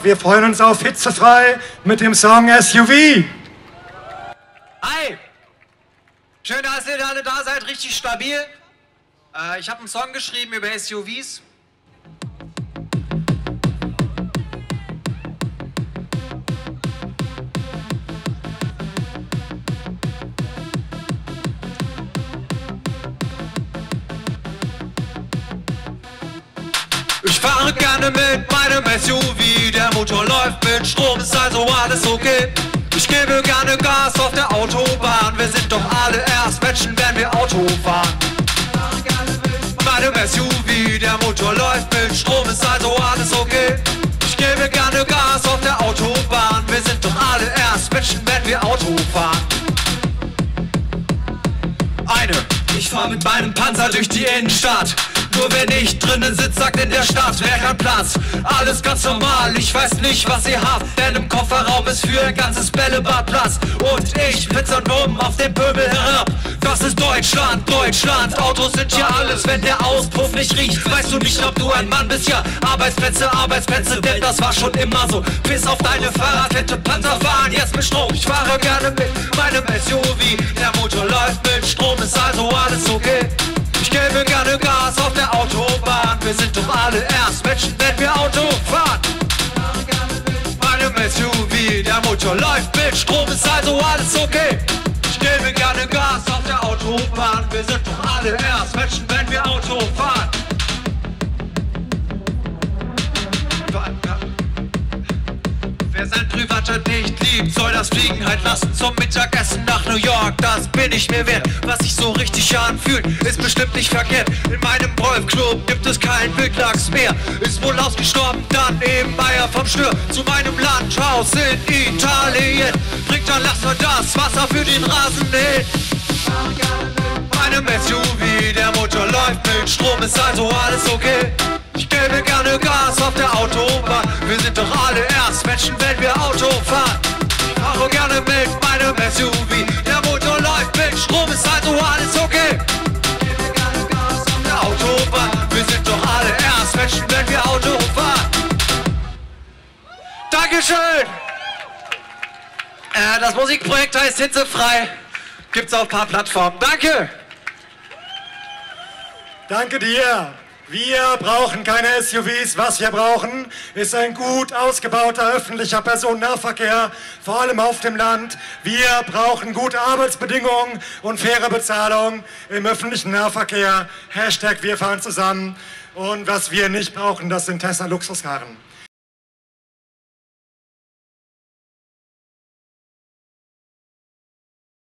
wir freuen uns auf Hitzefrei mit dem Song SUV. Hi! Schön, dass ihr alle da seid, richtig stabil. Ich habe einen Song geschrieben über SUVs. Ich fahre gerne mit meinem SUV, der Motor läuft mit Strom, ist also alles okay. Ich gebe gerne Gas auf der Autobahn, wir sind doch alle erst Menschen, wenn wir Auto fahren. Meinem SUV, der Motor läuft mit Strom, ist also alles okay. Ich gebe gerne Gas auf der Autobahn, wir sind doch alle erst Menschen, wenn wir Auto fahren. Ich fahr mit meinem Panzer durch die Innenstadt. Nur wer nicht drinnen sitzt, sagt in der Stadt, wer kann Platz? Alles ganz normal, ich weiß nicht, was ihr habt, denn im Kofferraum ist für ein ganzes Bällebad Platz. Und ich pizza dumm auf den Pöbel herab. Das ist Deutschland, Deutschland, Autos sind hier alles, wenn der Auspuff nicht riecht. Weißt du nicht, ob du ein Mann bist? Ja, Arbeitsplätze, Arbeitsplätze, denn das war schon immer so. Bis auf deine Fahrradkette, Panzer fahren jetzt mit Strom. Ich fahre gerne mit meinem SUV, der Motor läuft mit Strom, ist also alles okay. Ich gebe gerne Gas auf der Autobahn, wir sind doch alle erst Menschen, wenn wir Auto fahren. Meinem SUV, der Motor läuft mit Strom, ist also alles okay. Ich gebe gerne Gas auf der Autobahn, wir sind doch alle erst Menschen, wenn wir Auto fahren. Wer sein Privatjet nicht liebt, soll das Fliegen halt lassen. Zum Mittagessen nach New York, das bin ich mir wert. Was sich so richtig anfühlt, ist bestimmt nicht verkehrt. In meinem Golfclub gibt es kein Wildlachs mehr. Ist wohl ausgestorben, dann eben Meier vom Stör. Zu meinem Landhaus in Italien bringt dann Laster das Wasser für den Rasen hin. Meinem SUV, der Motor läuft mit Strom, ist also alles okay. Ich gebe gerne Gas auf der Autobahn, wir sind doch alle erst Menschen, wenn wir Auto fahren. Ich fahre gerne mit meinem SUV, der Motor läuft mit Strom, ist also alles okay. Ich gebe gerne Gas auf der Autobahn, wir sind doch alle erst Menschen, wenn wir Auto fahren. Dankeschön! Das Musikprojekt heißt Hitzefrei, gibt's auf ein paar Plattformen. Danke! Danke dir. Wir brauchen keine SUVs. Was wir brauchen, ist ein gut ausgebauter öffentlicher Personennahverkehr, vor allem auf dem Land. Wir brauchen gute Arbeitsbedingungen und faire Bezahlung im öffentlichen Nahverkehr. Hashtag wir fahren zusammen. Und was wir nicht brauchen, das sind Tesla-Luxuskarren.